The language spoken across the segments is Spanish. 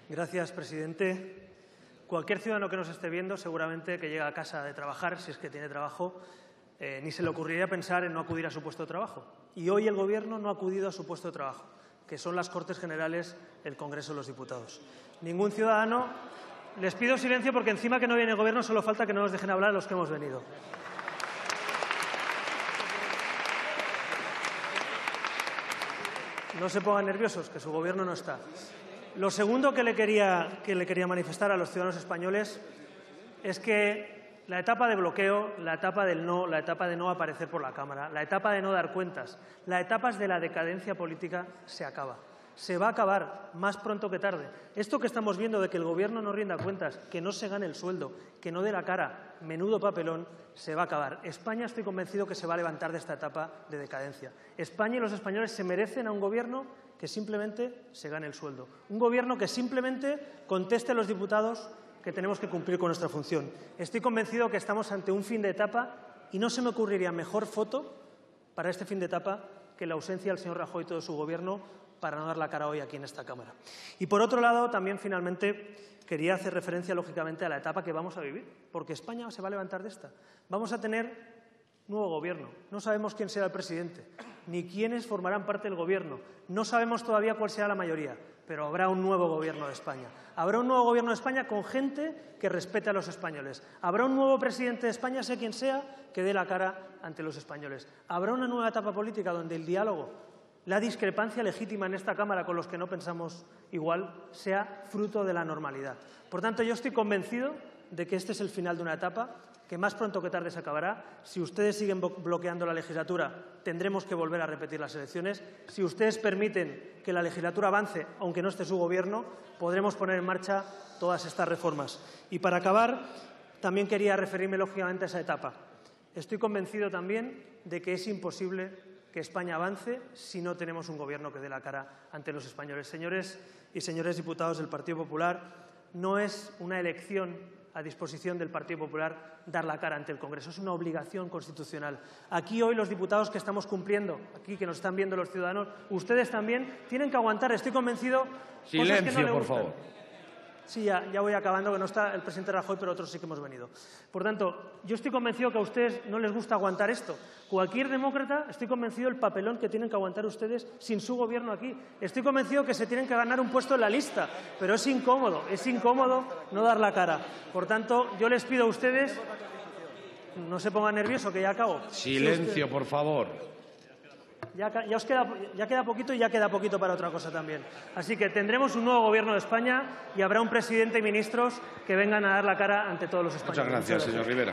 Gracias, presidente. Cualquier ciudadano que nos esté viendo, seguramente que llega a casa de trabajar, si es que tiene trabajo, ni se le ocurriría pensar en no acudir a su puesto de trabajo. Y hoy el Gobierno no ha acudido a su puesto de trabajo, que son las Cortes Generales del Congreso de los Diputados. Ningún ciudadano. Les pido silencio porque encima que no viene el Gobierno solo falta que no nos dejen hablar a los que hemos venido. No se pongan nerviosos, que su Gobierno no está. Lo segundo que le quería manifestar a los ciudadanos españoles es que la etapa de bloqueo, la etapa del no, la etapa de no aparecer por la Cámara, la etapa de no dar cuentas, las etapas de la decadencia política se acaba. Se va a acabar más pronto que tarde. Esto que estamos viendo de que el Gobierno no rinda cuentas, que no se gane el sueldo, que no dé la cara, menudo papelón, se va a acabar. España, estoy convencido que se va a levantar de esta etapa de decadencia. España y los españoles se merecen a un Gobierno que simplemente se gane el sueldo. Un Gobierno que simplemente conteste a los diputados que tenemos que cumplir con nuestra función. Estoy convencido que estamos ante un fin de etapa y no se me ocurriría mejor foto para este fin de etapa que la ausencia del señor Rajoy y todo su Gobierno para no dar la cara hoy aquí en esta Cámara. Y por otro lado, también finalmente quería hacer referencia lógicamente a la etapa que vamos a vivir, porque España se va a levantar de esta. Vamos a tener nuevo Gobierno. No sabemos quién será el presidente, ni quiénes formarán parte del Gobierno. No sabemos todavía cuál será la mayoría, pero habrá un nuevo Gobierno de España. Habrá un nuevo Gobierno de España con gente que respete a los españoles. Habrá un nuevo presidente de España, sea quien sea, que dé la cara ante los españoles. Habrá una nueva etapa política donde el diálogo, la discrepancia legítima en esta Cámara con los que no pensamos igual, sea fruto de la normalidad. Por tanto, yo estoy convencido de que este es el final de una etapa que más pronto que tarde se acabará. Si ustedes siguen bloqueando la legislatura, tendremos que volver a repetir las elecciones. Si ustedes permiten que la legislatura avance, aunque no esté su Gobierno, podremos poner en marcha todas estas reformas. Y para acabar, también quería referirme lógicamente a esa etapa. Estoy convencido también de que es imposible que España avance si no tenemos un Gobierno que dé la cara ante los españoles. Señores y señores diputados del Partido Popular, no es una elección a disposición del Partido Popular dar la cara ante el Congreso. Es una obligación constitucional. Aquí hoy los diputados que estamos cumpliendo, aquí que nos están viendo los ciudadanos, ustedes también tienen que aguantar. Estoy convencido. Silencio, que no por favor. Sí, ya voy acabando, que no está el presidente Rajoy, pero otros sí que hemos venido. Por tanto, yo estoy convencido que a ustedes no les gusta aguantar esto. Cualquier demócrata, estoy convencido del papelón que tienen que aguantar ustedes sin su Gobierno aquí. Estoy convencido que se tienen que ganar un puesto en la lista, pero es incómodo no dar la cara. Por tanto, yo les pido a ustedes, no se pongan nerviosos, que ya acabo. Silencio, por favor. Ya queda poquito y ya queda poquito para otra cosa también. Así que tendremos un nuevo Gobierno de España y habrá un presidente y ministros que vengan a dar la cara ante todos los españoles. Muchas gracias, señor Rivera.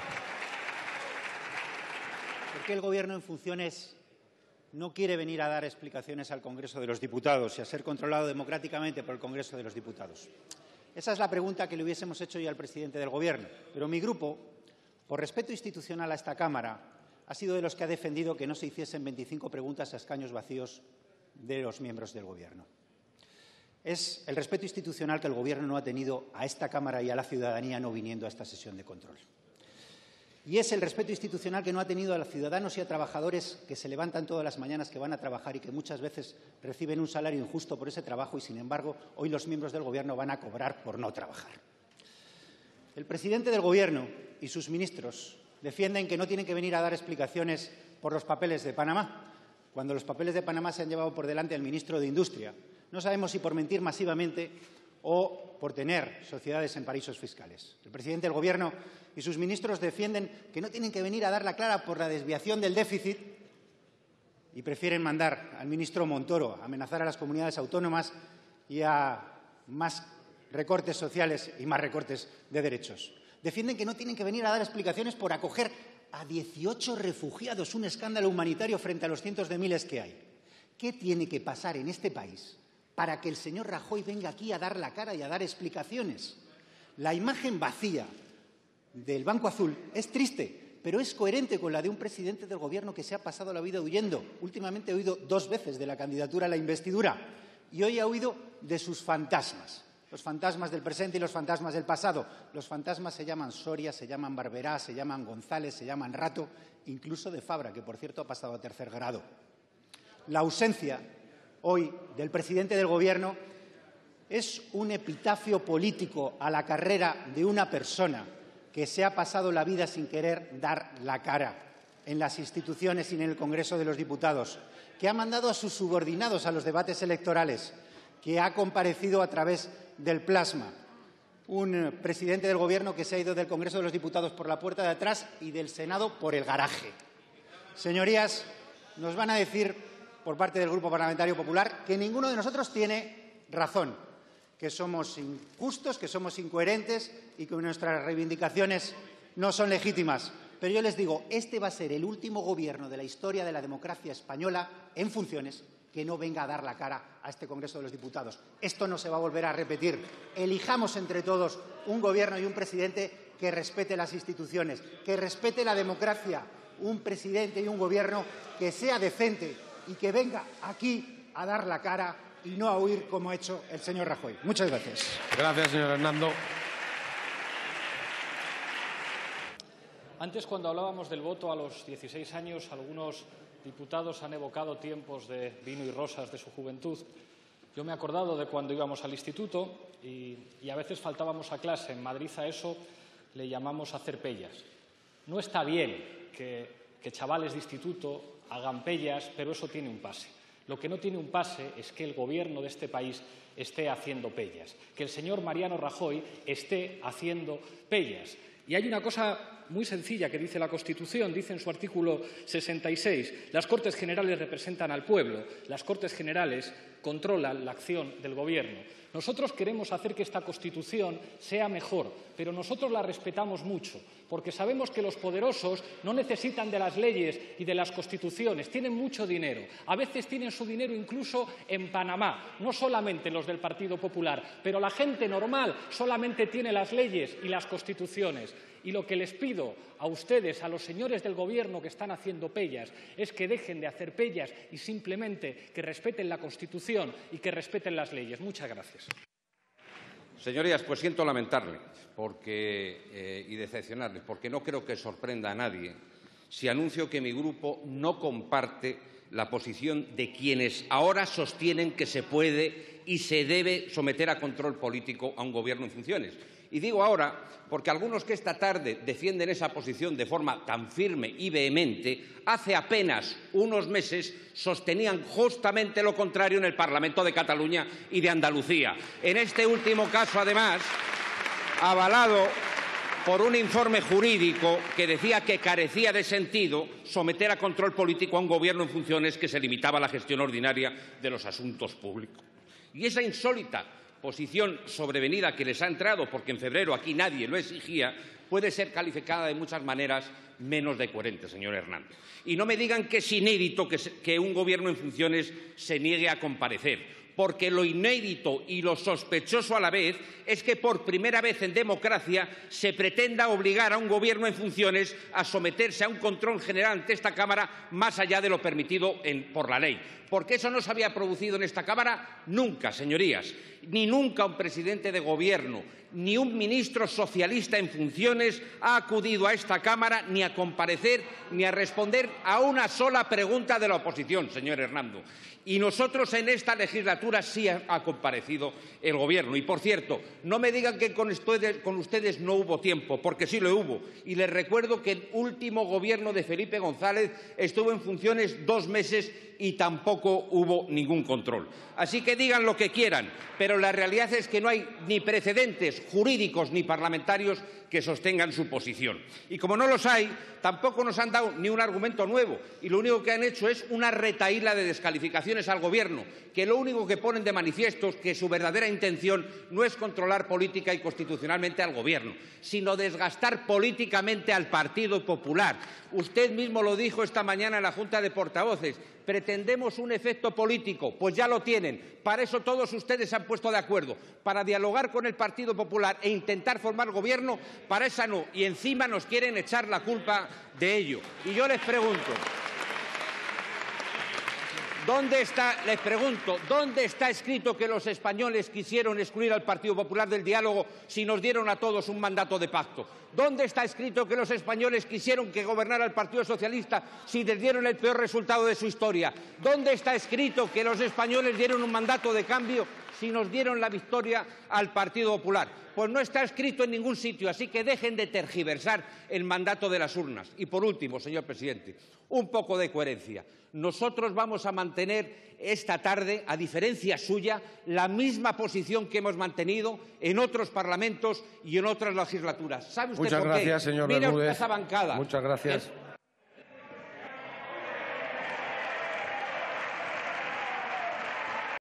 ¿Por qué el Gobierno en funciones no quiere venir a dar explicaciones al Congreso de los Diputados y a ser controlado democráticamente por el Congreso de los Diputados? Esa es la pregunta que le hubiésemos hecho hoy al presidente del Gobierno. Pero mi grupo, por respeto institucional a esta Cámara, ha sido de los que ha defendido que no se hiciesen 25 preguntas a escaños vacíos de los miembros del Gobierno. Es el respeto institucional que el Gobierno no ha tenido a esta Cámara y a la ciudadanía no viniendo a esta sesión de control. Y es el respeto institucional que no ha tenido a los ciudadanos y a trabajadores que se levantan todas las mañanas, que van a trabajar y que muchas veces reciben un salario injusto por ese trabajo y, sin embargo, hoy los miembros del Gobierno van a cobrar por no trabajar. El presidente del Gobierno y sus ministros defienden que no tienen que venir a dar explicaciones por los papeles de Panamá, cuando los papeles de Panamá se han llevado por delante al ministro de Industria. No sabemos si por mentir masivamente o por tener sociedades en paraísos fiscales. El presidente del Gobierno y sus ministros defienden que no tienen que venir a dar la cara por la desviación del déficit y prefieren mandar al ministro Montoro a amenazar a las comunidades autónomas y a más recortes sociales y más recortes de derechos. Defienden que no tienen que venir a dar explicaciones por acoger a 18 refugiados, un escándalo humanitario frente a los cientos de miles que hay. ¿Qué tiene que pasar en este país para que el señor Rajoy venga aquí a dar la cara y a dar explicaciones? La imagen vacía del Banco Azul es triste, pero es coherente con la de un presidente del Gobierno que se ha pasado la vida huyendo. Últimamente he huido 2 veces de la candidatura a la investidura y hoy ha huido de sus fantasmas. Los fantasmas del presente y los fantasmas del pasado. Los fantasmas se llaman Soria, se llaman Barberá, se llaman González, se llaman Rato, incluso de Fabra, que por cierto ha pasado a 3er grado. La ausencia hoy del presidente del Gobierno es un epitafio político a la carrera de una persona que se ha pasado la vida sin querer dar la cara en las instituciones y en el Congreso de los Diputados, que ha mandado a sus subordinados a los debates electorales, que ha comparecido a través del plasma. Un presidente del Gobierno que se ha ido del Congreso de los Diputados por la puerta de atrás y del Senado por el garaje. Señorías, nos van a decir, por parte del Grupo Parlamentario Popular, que ninguno de nosotros tiene razón, que somos injustos, que somos incoherentes y que nuestras reivindicaciones no son legítimas. Pero yo les digo, este va a ser el último Gobierno de la historia de la democracia española en funciones que no venga a dar la cara a este Congreso de los Diputados. Esto no se va a volver a repetir. Elijamos entre todos un Gobierno y un presidente que respete las instituciones, que respete la democracia, un presidente y un Gobierno que sea decente y que venga aquí a dar la cara y no a huir como ha hecho el señor Rajoy. Muchas gracias. Gracias, señor Hernando. Antes, cuando hablábamos del voto a los 16 años, algunos diputados han evocado tiempos de vino y rosas de su juventud. Yo me he acordado de cuando íbamos al instituto y a veces faltábamos a clase. En Madrid a eso le llamamos hacer pellas. No está bien que chavales de instituto hagan pellas, pero eso tiene un pase. Lo que no tiene un pase es que el Gobierno de este país esté haciendo pellas, que el señor Mariano Rajoy esté haciendo pellas. Y hay una cosa muy sencilla que dice la Constitución, dice en su artículo 66, las Cortes Generales representan al pueblo, las Cortes Generales controlan la acción del Gobierno. Nosotros queremos hacer que esta Constitución sea mejor, pero nosotros la respetamos mucho, porque sabemos que los poderosos no necesitan de las leyes y de las constituciones, tienen mucho dinero. A veces tienen su dinero incluso en Panamá, no solamente los del Partido Popular, pero la gente normal solamente tiene las leyes y las constituciones. Y lo que les pido a ustedes, a los señores del Gobierno que están haciendo pellas, es que dejen de hacer pellas y simplemente que respeten la Constitución y que respeten las leyes. Muchas gracias. Señorías, pues siento lamentarles y decepcionarles, porque no creo que sorprenda a nadie si anuncio que mi grupo no comparte la posición de quienes ahora sostienen que se puede y se debe someter a control político a un Gobierno en funciones. Y digo ahora porque algunos que esta tarde defienden esa posición de forma tan firme y vehemente, hace apenas unos meses sostenían justamente lo contrario en el Parlamento de Cataluña y de Andalucía. En este último caso, además, avalado por un informe jurídico que decía que carecía de sentido someter a control político a un Gobierno en funciones que se limitaba a la gestión ordinaria de los asuntos públicos. Y esa insólita posición sobrevenida que les ha entrado, porque en febrero aquí nadie lo exigía, puede ser calificada de muchas maneras menos de coherente, señor Hernández. Y no me digan que es inédito que un Gobierno en funciones se niegue a comparecer, porque lo inédito y lo sospechoso a la vez es que por primera vez en democracia se pretenda obligar a un Gobierno en funciones a someterse a un control general ante esta Cámara más allá de lo permitido por la ley. Porque eso no se había producido en esta Cámara nunca, señorías. Ni nunca un presidente de Gobierno ni un ministro socialista en funciones ha acudido a esta Cámara ni a comparecer ni a responder a una sola pregunta de la oposición, señor Hernando. Y nosotros en esta legislatura sí ha comparecido el Gobierno. Y, por cierto, no me digan que con ustedes no hubo tiempo, porque sí lo hubo. Y les recuerdo que el último Gobierno de Felipe González estuvo en funciones 2 meses y tampoco hubo ningún control. Así que digan lo que quieran, pero la realidad es que no hay ni precedentes jurídicos ni parlamentarios que sostengan su posición. Y como no los hay, tampoco nos han dado ni un argumento nuevo, y lo único que han hecho es una retahíla de descalificaciones al Gobierno, que lo único que ponen de manifiesto es que su verdadera intención no es controlar política y constitucionalmente al Gobierno, sino desgastar políticamente al Partido Popular. Usted mismo lo dijo esta mañana en la Junta de Portavoces. Pretendemos un efecto político, pues ya lo tienen. Para eso todos ustedes se han puesto de acuerdo, para dialogar con el Partido Popular e intentar formar gobierno, para esa no. Y encima nos quieren echar la culpa de ello. Y yo les pregunto, ¿dónde está escrito que los españoles quisieron excluir al Partido Popular del diálogo si nos dieron a todos un mandato de pacto? ¿Dónde está escrito que los españoles quisieron que gobernara el Partido Socialista si les dieron el peor resultado de su historia? ¿Dónde está escrito que los españoles dieron un mandato de cambio si nos dieron la victoria al Partido Popular. Pues no está escrito en ningún sitio, así que dejen de tergiversar el mandato de las urnas. Y por último, señor presidente, un poco de coherencia. Nosotros vamos a mantener esta tarde, a diferencia suya, la misma posición que hemos mantenido en otros parlamentos y en otras legislaturas. ¿Sabe usted Muchas por gracias, qué? señor Mire Bermúdez. esa bancada. Muchas gracias.